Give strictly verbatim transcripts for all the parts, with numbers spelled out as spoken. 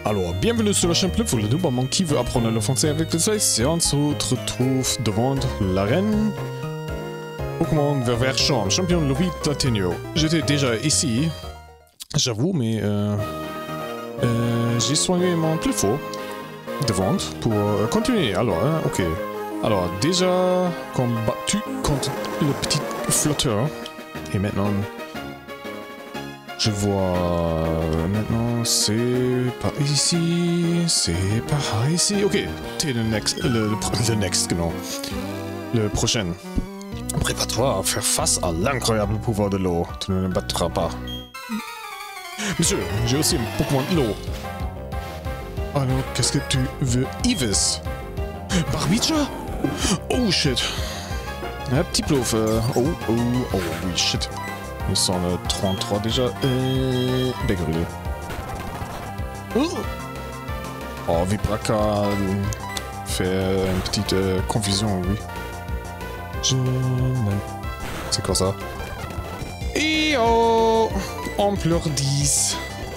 Alors, bienvenue sur la chaîne Pleu pour le moment qui veut apprendre le français avec les et on se retrouve devant l'arène Pokémon Vert Champ, champion Louis Tatenio. J'étais déjà ici, j'avoue, mais euh, euh, j'ai soigné mon plus fort devant pour euh, continuer. Alors, hein, ok. Alors, déjà combattu contre le petit flotteur. Et maintenant, je vois... Maintenant, c'est par ici, c'est par ici. Ok, t'es le next, le, le next, non. Le prochain. Prépare-toi à faire face à l'incroyable pouvoir de l'eau. Tu ne le battras pas. Monsieur, j'ai aussi un Pokémon de l'eau. Alors, qu'est-ce que tu veux, Yves? Barbicha? Oh shit. Un petit plouf. Euh, oh, oh, oh, oui, shit. Ils sont le trente-trois déjà. Euh... Bégré. Oh, oh Vibraka fait une petite euh, confusion, oui. Je... C'est quoi ça? Et oh, ampleur dix.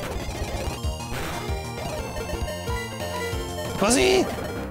Vas-y!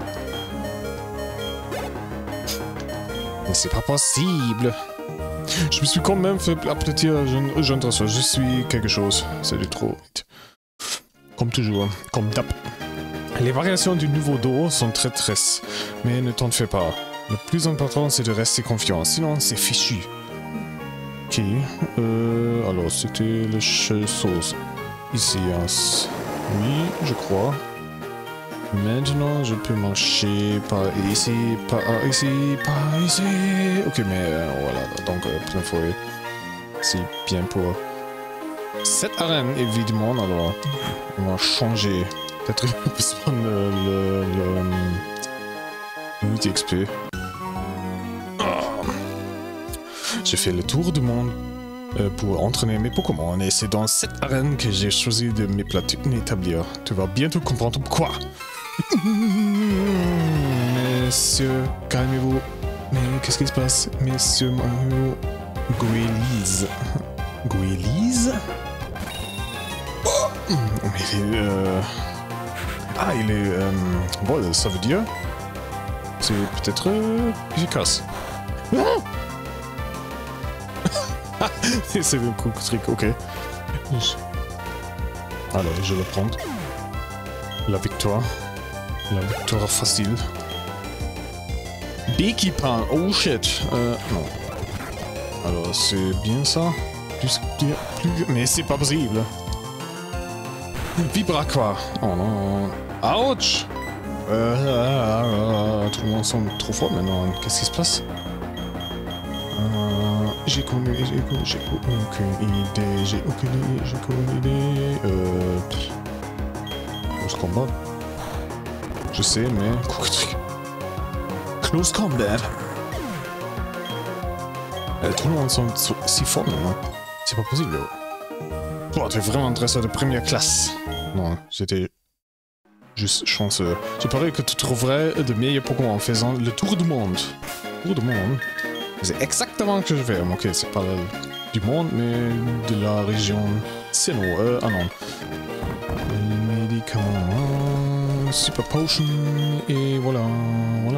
Mais c'est pas possible. Je me suis quand même fait applaudir, jeune, jeune dresseur. Je suis quelque chose. C'est du trop vite. Comme toujours, comme d'hab. Les variations du nouveau dos sont très tristes, mais ne t'en fais pas. Le plus important, c'est de rester confiant, sinon c'est fichu. Ok, euh, alors c'était le sauce. Ici, hein. Oui, je crois. Maintenant, je peux marcher par ici, par ici, par ici. Ok, mais euh, voilà, donc euh, plein fouet. C'est bien pour cette arène, évidemment. Alors, on va changer. Peut-être qu'il y a besoin de le, le, le huit X P. Oh. J'ai fait le tour du monde euh, pour entraîner mes Pokémon et c'est dans cette arène que j'ai choisi de m'établir. Tu vas bientôt comprendre pourquoi. Messieurs, calmez-vous. Mais qu'est-ce qui se passe? Messieurs Mario... Guélise. Guélise? Oh, mais il est... Euh... Ah, il est... Euh... Bon, ça veut dire... C'est peut-être... Euh... efficace. Ah c'est le coup trick, ok. Alors, je vais le prendre. La victoire. La victoire facile. Beekeeper, oh shit. Euh, non. Alors, c'est bien ça. Plus, plus, plus, mais c'est pas possible. Vibraqua. Oh non. Ouch. Euh, euh, tout le monde semble trop fort maintenant. Qu'est-ce qui se passe? euh, J'ai connu, j'ai connu, j'ai aucune idée. J'ai aucune idée, j'ai aucune idée. Euh... On se combat. Je sais, mais... Close combat. Euh, tout le monde semble si fort maintenant. C'est pas possible. Oh, t'es vraiment un dresseur de première classe. Non, j'étais juste chanceux. Je parie que tu trouverais de meilleurs Pokémon en faisant le tour du monde. Tour du monde. C'est exactement ce que je fais. Ok, c'est pas le, du monde, mais de la région Sinnoh. Euh, ah non. Médicaments, super potion, et voilà, voilà.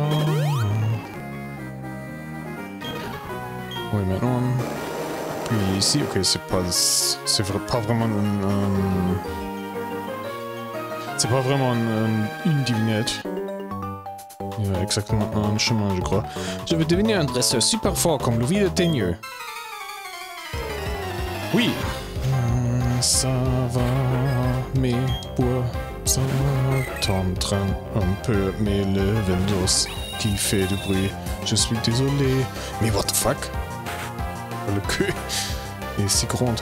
Oui, maintenant. Puis ici, ok, c'est pas, c'est pas vraiment une, un, c'est pas vraiment une, une divinette. Il y a exactement un chemin, je crois. Je vais devenir un dresseur super fort comme Louis Tatenio. Oui. Ça va, mais pour ça t'entraîne un peu, mais le Vendos qui fait du bruit. Je suis désolé, mais what the fuck? Le cul est si grand.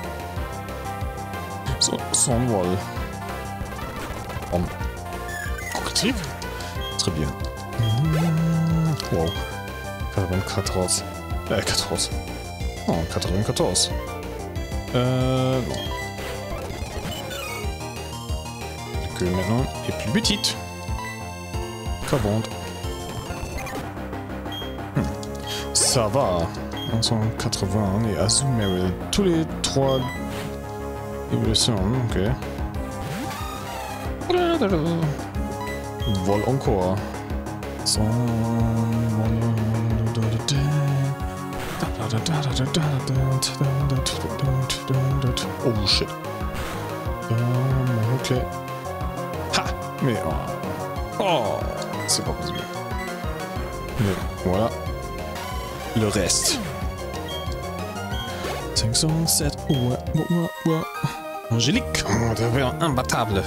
Son, son vol. En cocktail? Très bien. Mmh. Wow. quatre-vingt-quatorze. Euh, quatorze. Oh, quatre-vingt-quatorze. Euh, non. Que maintenant est plus petite qu'avant. Hmm. Ça va. un cent quatre-vingts et Azumarill. Tous les trois évolutions, ok. Vol encore. So. Oh shit. Ok. Ha! Mais oh, oh c'est pas possible. Mais voilà. Le reste. cinq cent sept. Ouais, ouais, ouais. Angélique, oh, t'avais un imbattable.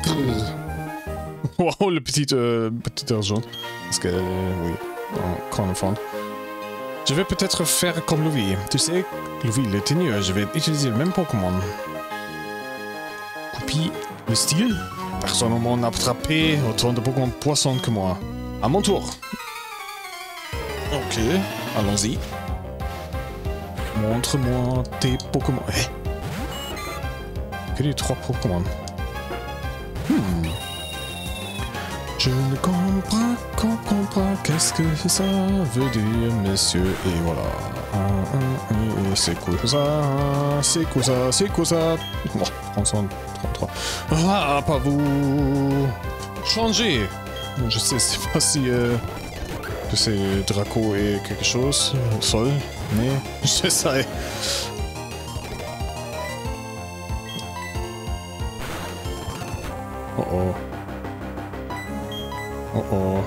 Wow, le petit, euh, petit argent. Parce que, euh, oui, quand on enfant. Je vais peut-être faire comme Louis. Tu sais, Louis, le tenue, je vais utiliser le même Pokémon. Copie le style. Personne au monde n'a attrapé autant de Pokémon poisson que moi. À mon tour. Ok, allons-y. Montre-moi tes Pokémon. Eh. Que les trois Pokémon. Hmm. Je ne comprends, comprends pas qu'est-ce que ça veut dire, monsieur. Et voilà. Et c'est quoi ça? C'est quoi ça? C'est quoi ça? Bon, trente, trente-trois. Ah, pas vous. Changez. Je sais, c'est pas si euh, que c'est Draco et quelque chose, euh, Sol, mais je sais. Oh oh. Oh oh.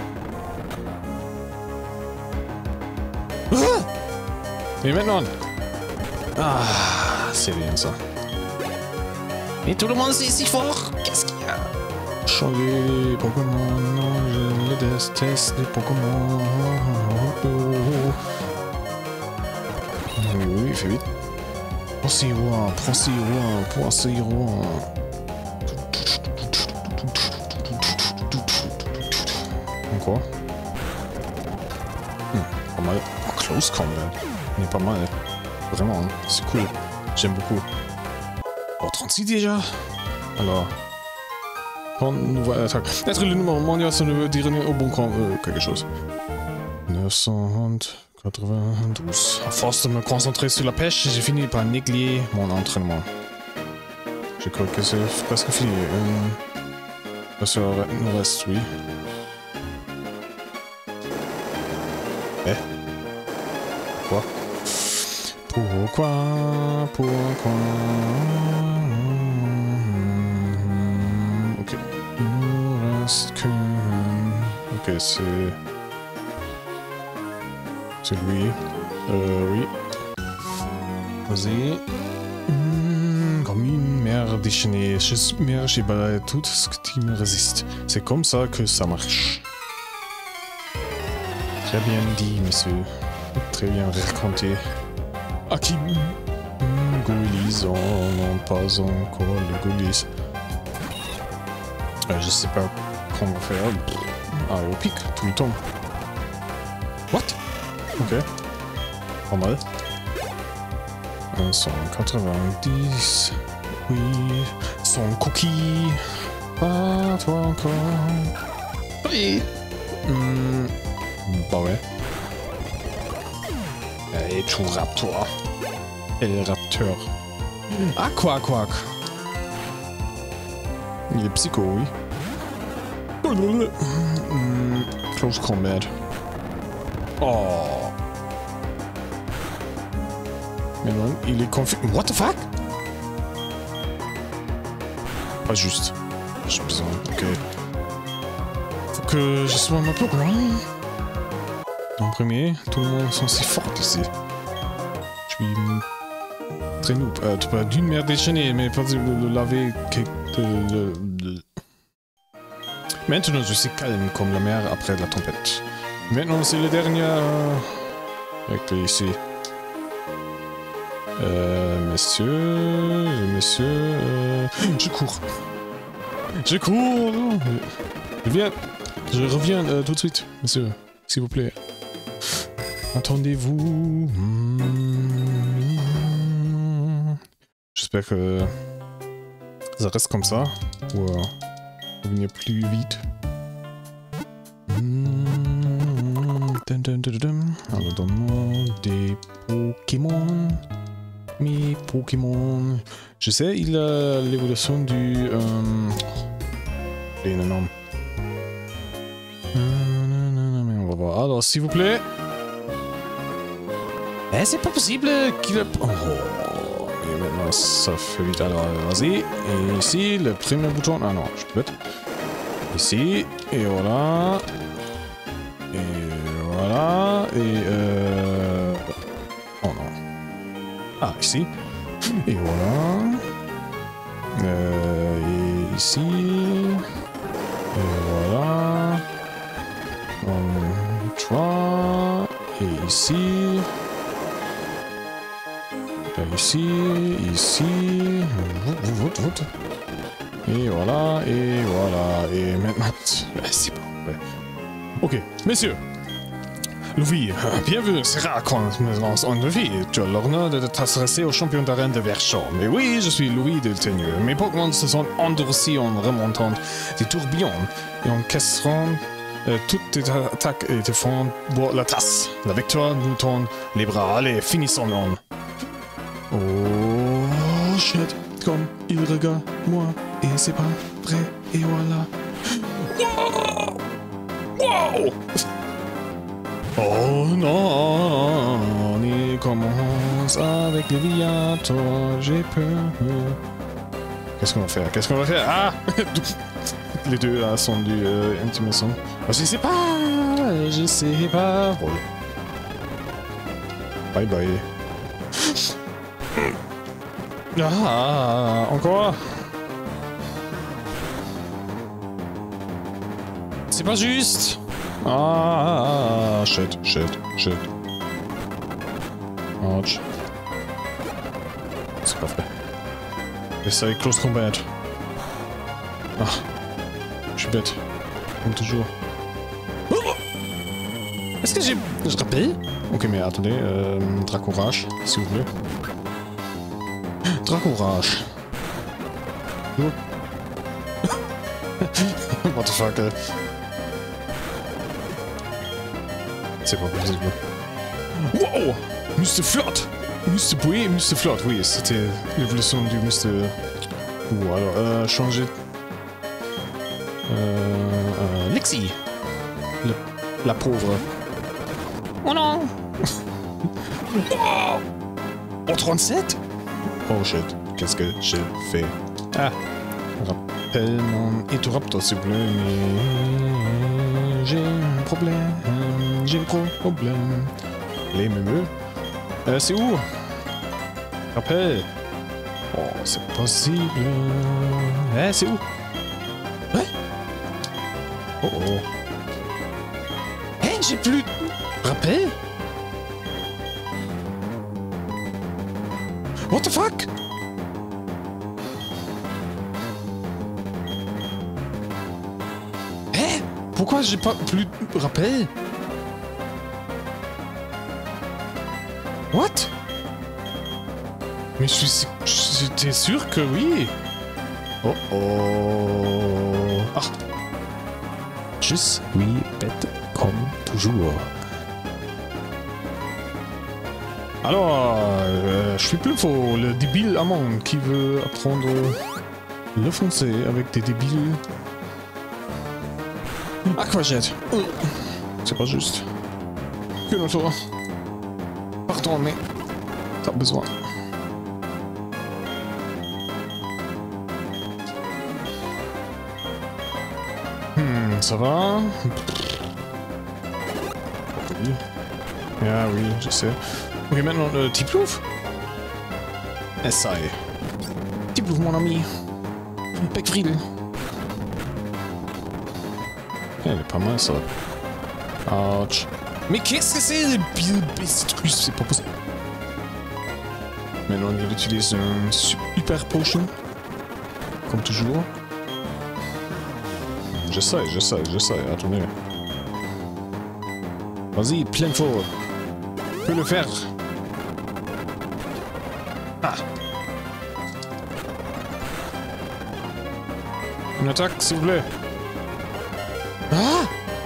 Ah! Et maintenant? Ah, c'est bien ça. Et tout le monde c'est si fort. Qu'est-ce qu'il y a? Changer les Pokémon, non, je les déteste les Pokémon. Oh, oh. Oui, oui, fais vite. Prends si roi, prends si roi, prends si roi. Quoi? Hmm, pas mal. Oh, close combat. Mais pas mal. Vraiment, c'est cool. J'aime beaucoup. Oh, trente-six déjà? Alors. Quand nouvelle attaque. Être le numéro mondial, ça ne veut dire au bon camp. Euh, quelque chose. neuf cent quatre-vingt-douze. À force de me concentrer sur la pêche, j'ai fini par négliger mon entraînement. Je crois que c'est presque fini. Euh, parce qu'il nous reste, oui. Eh? Quoi? Pourquoi? Pourquoi? Ok. Il nous reste que... Ok, c'est... C'est lui. Euh, oui. Vas-y. Mmh, comme une mer déchaînée. Je suis mer, j'ai balayé tout ce qui me résiste. C'est comme ça que ça marche. Très bien dit, monsieur. Très bien raconté. Aki Goulis, oh non, pas encore le Goulis. Euh, je sais pas comment faire. Ah, au pic, tout le temps. What? Ok. Pas mal. cent quatre-vingt-dix. Oui. Son cookie. Pas toi encore. Oui. Hmm. Bah ouais. Et tout raptor. Et le raptor. Ah, quoi, quoi. Il est psycho, oui. Mm, close combat. Oh. Mais non, il est confus. What the fuck? Pas juste. J'ai besoin. Ok. Faut que je sois un peu loin. En premier, tout le monde sont si forts ici. Je suis très noob. Euh, tu peux d'une merde déchaînée, mais pas de le laver. De, de... Maintenant, je suis calme comme la mer après la tempête. Maintenant, c'est le dernier. Avec lui ici. Euh, monsieur, monsieur, euh... je cours. Je cours. Je viens. Je reviens euh, tout de suite, monsieur, s'il vous plaît. Attendez-vous. Mmh. J'espère que ça reste comme ça. Ou euh, venir plus vite. Mmh. Alors donne-moi des Pokémon. Mes Pokémon. Je sais, il a l'évolution du... Euh, plaît, énorme. On va voir. Alors, s'il vous plaît. Eh, c'est pas possible qu'il a... Oh. Et maintenant, ça fait vite. Alors, vas-y. Et ici, le premier bouton. Ah non, je peux mettre. Ici. Et voilà. Et voilà. Et euh... Oh non. Ah, ici. Et voilà. Euh, et ici. Et voilà. Un, trois. Et ici. Et ici. Ici. Et voilà. Et voilà. Et maintenant. C'est bon. Ouais. Ok. Messieurs. Louis, bienvenue, c'est rare qu'on me lance en défi. Tu as l'honneur de t'adresser au champion d'arène de Verschon. Mais oui, je suis Louis de Teigneux. Mes Pokémon se sont endurcis en remontant des tourbillons et en castrant euh, toutes tes attaques et te font boire la tasse. La victoire nous tourne les bras. Allez, finissons-en. Oh, shit, comme il regarde moi et c'est pas vrai. Et voilà. Wow! Wow! Oh non, on y commence avec les Viator, j'ai peur. Qu'est-ce qu'on va faire? Qu'est-ce qu'on va faire? Ah! Les deux là sont du euh, intimation. Oh, je sais pas, je sais pas. Oh. Bye bye. Ah, encore? C'est pas juste. Ah, shit, shit, shit. Ouch. C'est pas fait. Essaye close combat. Ah. Je suis bête. Comme toujours. Oh, est-ce que j'ai... Je rappelle? Ok, mais attendez. Euh, Dracourage, s'il vous plaît. Dracourage. What the fuck? Euh... C'est pas possible. Wow! mister Flott! mister Oui, mister Flott, oui, c'était l'évolution du mister Ou alors, euh, changer... Euh... euh Lexi! Le... La pauvre. Oh non! Wow! En trente-sept? Oh shit, qu'est-ce que j'ai fait? Ah! Rappelle mon interrupteur, s'il vous plaît, mais... J'ai un problème. J'ai un gros problème. Les mémeux. Euh, c'est où? Rappel. Oh, c'est possible. Eh, c'est où? Ouais. Oh oh. Eh, j'ai plus... Rappel? What the fuck? Eh? Pourquoi j'ai pas plus de rappel? What? Mais je suis... J'étais sûr que oui. Oh oh. Ah. Je suis bête comme toujours. Alors, euh, je suis plus faux. Le débile amant qui veut apprendre le français avec des débiles. Aquajet. C'est pas juste. Que notre tour. Pardon, mais t'as besoin. Hmm, ça va? Oui. Ah oui, je sais. Ok, maintenant, le Tiplouf? Essaye. Tiplouf, mon ami. Beckfriedel. Elle est pas mal, ça. Ouch. Mais qu'est-ce que c'est, le Biobestrus? C'est pas possible. Maintenant, il utilise un super potion. Comme toujours. Je sais, je sais, je sais. Attendez. Vas-y, plein fort. Tu peux le faire. Ah. Une attaque, s'il vous plaît. Ah!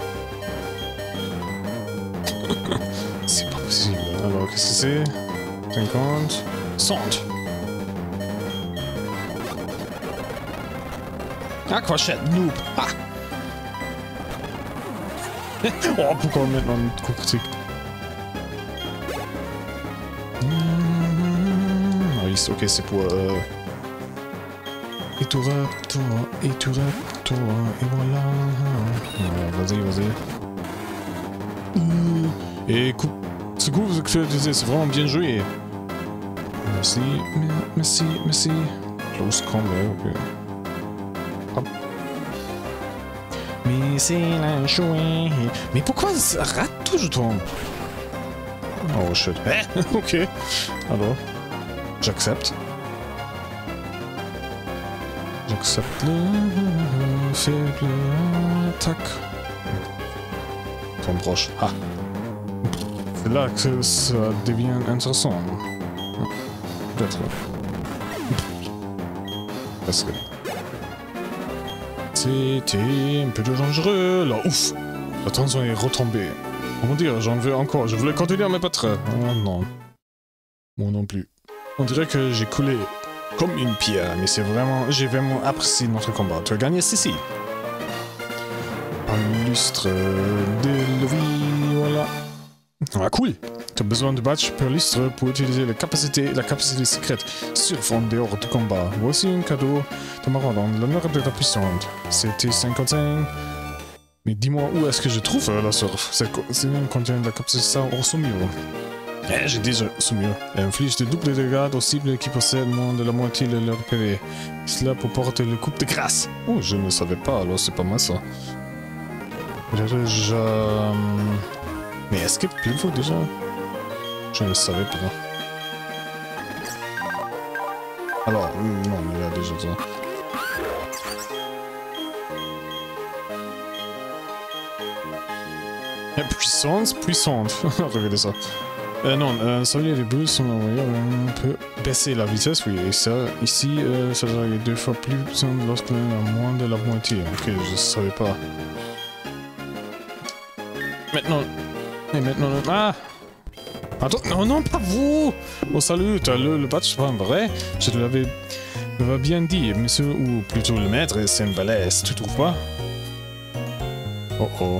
C'est pas possible. Alors, qu'est-ce que c'est? cinquante. cent. Aquachat, noob. Ah. Oh, pourquoi maintenant une critique? Ah oui, ok, c'est pour... Euh... Et tout toi, et tout toi, et voilà. Ah, vas-y, vas-y. Et coupe. Ce coup, vous que c'est vraiment bien joué. Merci, merci, merci. Close combat, ok. Hop. Mais c'est la jouée. Mais pourquoi ça rate tout, je tombe? Oh shit. Eh, ok. Alors, j'accepte. J'accepte le faible attaque. Ton proche. Ah. C'est là que ça devient intéressant. Peut-être. Parce que... C'était un peu dangereux, là. Ouf! La tension est retombée. Comment dire, j'en veux encore. Je voulais continuer à me battre. Oh non. Moi non plus. On dirait que j'ai coulé comme une pierre, mais c'est vraiment... J'ai vraiment apprécié notre combat. Tu as gagné ceci. Un lustre de Lovie, voilà. Ah cool! Tu as besoin de badge per lustre pour utiliser la capacité, la capacité secrète sur fond dehors du combat. Voici un cadeau de ma dans l'honneur de la puissante. C'était cinquante-cinq. Mais dis-moi où est-ce que je trouve euh, la surf? C'est contient la capacité hors saumure. Eh, j'ai déjà saumure. Elle inflige de double dégâts aux cibles qui possèdent moins de la moitié de leur P V. Cela pour porter le coup de grâce. Oh, je ne savais pas, alors c'est pas moi ça. J'ai déjà... Mais est-ce que il faut déjà? Je ne savais pas. Alors, non, il y a déjà ça. Et puissance, puissante. Regardez ça. Euh, non, euh, ça veut dire les bulles sont envoyées. On peut baisser la vitesse, oui. Et ça, ici, euh, ça doit être deux fois plus puissant lorsqu'on a moins de la moitié. Ok, je savais pas. Maintenant. Et maintenant. Ah! Attends, non, non, pas vous! Oh, salut, t'as le, le badge, c'est pas vrai? Je te l'avais bien dit, monsieur, ou plutôt le maître, c'est une balèze, tu trouves pas? Oh oh.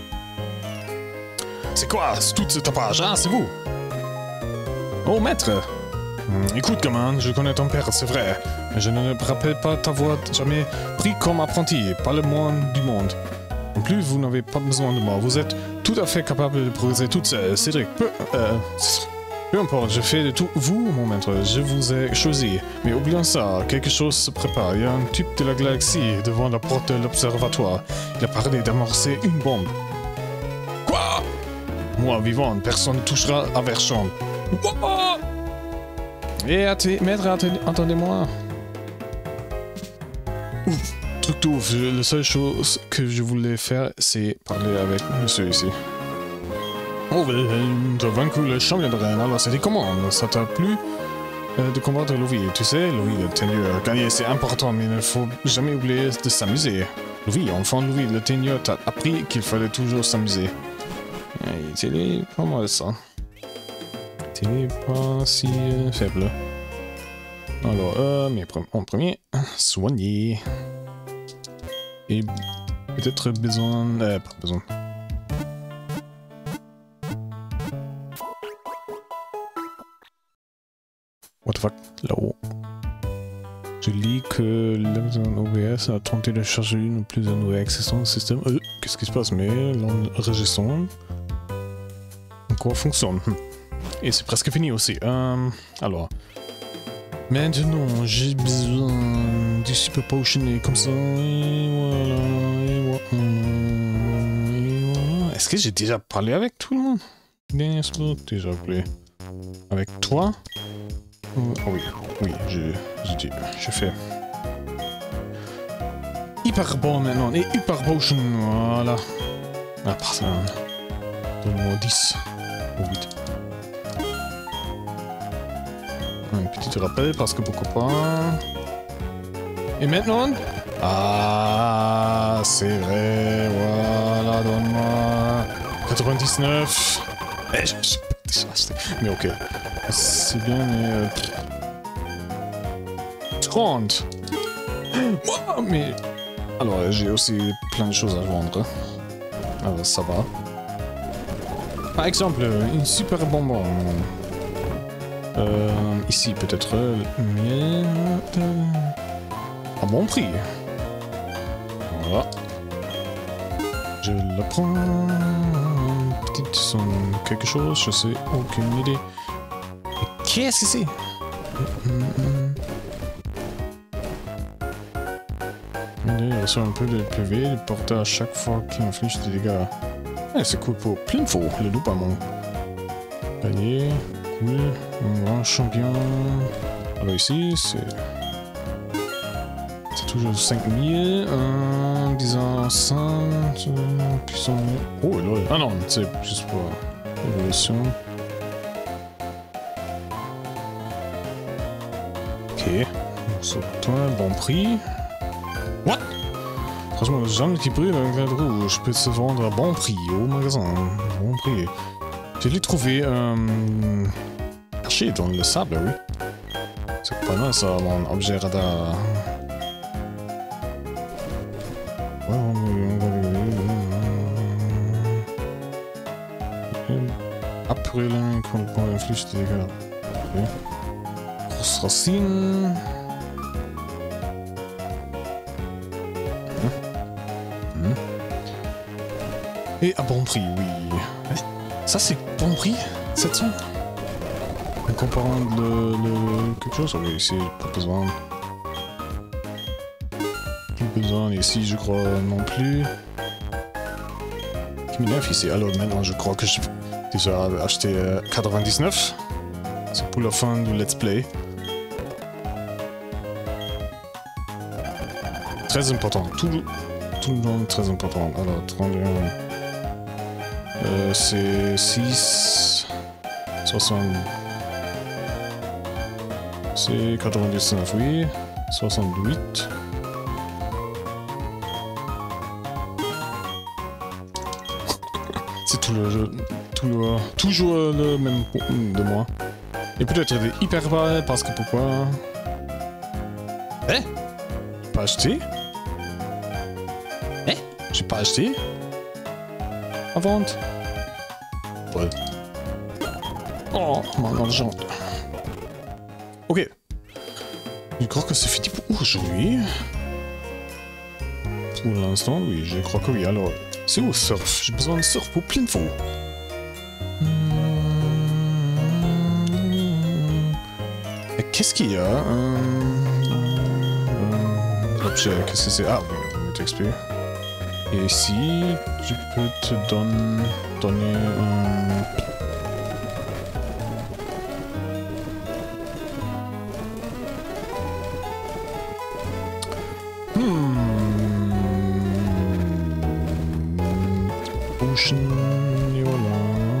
C'est quoi, toute cette tapage, hein, c'est vous? Oh, maître! Hum, écoute, gamin, je connais ton père, c'est vrai. Mais je ne me rappelle pas t'avoir jamais pris comme apprenti, pas le moins du monde. En plus, vous n'avez pas besoin de moi, vous êtes tout à fait capable de progresser toute seule. Cédric, peu, euh, peu importe, je fais de tout, vous, mon maître, je vous ai choisi. Mais oublions ça, quelque chose se prépare. Il y a un type de la galaxie devant la porte de l'observatoire. Il a parlé d'amorcer une bombe. Quoi? Moi, vivant, personne ne touchera à Verschamp. Et maître, attendez-moi. Ouf. Truc de ouf, la seule chose que je voulais faire, c'est parler avec monsieur ici. Oh, tu as vaincu le champion de Rennes, alors c'était comment? Ça t'a plu euh, de combattre Louis? Tu sais, Louis, le teigneur, gagner c'est important, mais il ne faut jamais oublier de s'amuser. Louis, enfant Louis, le teigneur t'a appris qu'il fallait toujours s'amuser. C'est pas mal ça. T'es pas si euh, faible. Alors, euh, mais en premier, soigner. Et peut-être besoin... Euh, pas besoin. What the fuck? Là-haut. Je lis que l'Amazon O B S a tenté de charger une ou plus de nouvelles accessoires au système. Euh, Qu'est-ce qui se passe? Mais l'enregistrement encore fonctionne. Et c'est presque fini aussi. Euh, alors... Maintenant, j'ai besoin du Super Potion et comme ça, et voilà, et voilà, et voilà. Est-ce que j'ai déjà parlé avec tout le monde? Dernière fois, déjà parlé. Avec toi? Oh oui, oui, j'ai dit, j'ai fait. Hyper bon maintenant, et Hyper Potion, voilà. Ah, pardon. Donne-moi dix. Ou huit. Un petit rappel parce que pourquoi pas. Et maintenant? Ah, c'est vrai, voilà, donne-moi. quatre-vingt-dix-neuf. Eh, je suis pas déjà acheté. Mais ok. C'est bien, mais. Euh... trente. Oh, mais. Alors, j'ai aussi plein de choses à vendre. Alors, ça va. Par exemple, une super bonbon. Euh, ici, peut-être, mais à bon prix. Voilà. Je la prends. Petite son quelque chose, je sais, aucune idée. Qu'est-ce que c'est? Il reçoit un peu de P V, il porte à chaque fois qu'il inflige des dégâts. Ouais, c'est cool pour plein de faux, le loup à mon panier. Cool, un grand champion. Alors ici, c'est... C'est toujours cinq mille, un, disons cinq, puissant... Oh, là, ah non, c'est juste pour évolution. Ok, sur toi, bon prix. What? Franchement, jamais qui brûle un grade rouge peut se vendre à bon prix au magasin. Bon prix. Je l'ai trouvé euh, caché dans le sable, oui. C'est pas mal ça, mon objet radar. Après l'un qu'on inflige des dégâts. Ok. Grosse racine. Et à bon prix, oui. Ça, c'est bon prix, sept cents. En comparant le, le quelque chose, oui, ici, pas besoin. Pas besoin, ici, je crois non plus. Qui m'énerve ici. Alors maintenant, je crois que j'ai déjà acheté euh, quatre-vingt-dix-neuf. C'est pour la fin du let's play. Très important, tout, tout le monde très important. Alors, trente et un. Euh, c'est six, soixante, c'est quatre-vingt-dix-neuf, oui, soixante-huit. C'est tout le jeu, tout le, toujours le même de moi. Et peut-être des hyper bas, parce que pourquoi? Eh? Pas acheté? Eh? J'ai pas acheté? À vente. Ouais. Oh, mon argent. Ok. Je crois que c'est fini pour aujourd'hui. Pour l'instant, oui, je crois que oui. Alors, c'est où surf? J'ai besoin de surf pour plein de faux. Et qu'est-ce qu'il y a? euh... L'objet, qu'est-ce que c'est? Ah, oui, on va t'expliquer. Et ici, je peux te donner, donner un... Hmm... Potion, et voilà...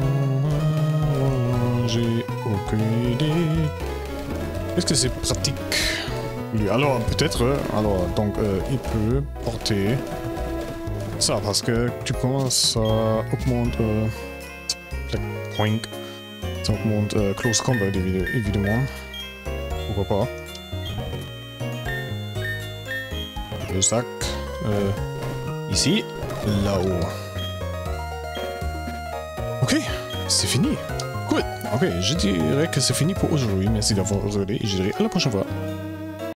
voilà j'ai aucune idée... Est-ce que c'est pratique? Oui, alors, peut-être... Alors, donc, euh, il peut porter... Ça, parce que tu commences à augmenter euh, point, ça augmente euh, close combat évidemment. Pourquoi pas? Le sac, euh, ici, là-haut. Ok, c'est fini. Cool. Ok, je dirais que c'est fini pour aujourd'hui. Merci d'avoir regardé et je dirai à la prochaine fois.